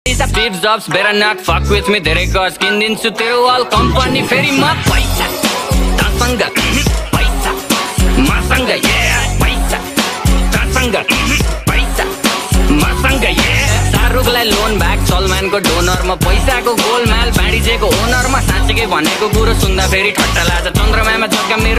Steve Jobs better not fuck with me. धेरै गज किनिदिन्छु तेरो वाल कम्पनी फेरि म पैसा तसँग पैसा मसँग पैसा तसँग पैसा मसँग शाहरुखलाई लोन ब्याग सलमानको डोनरमा पैसाको गोलमाल बाँडिजेको ओनरमा साँच्चै भनेको कुरो सुन्दा फेरि ठट्टा लाग्छ चन्द्रमामा जग्गा मेरो